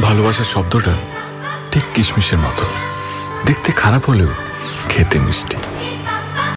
ভালোবাসার শব্দটা ঠিক কিশমিশের মতো, দেখতে খারাপ হলেও খেতে মিষ্টি।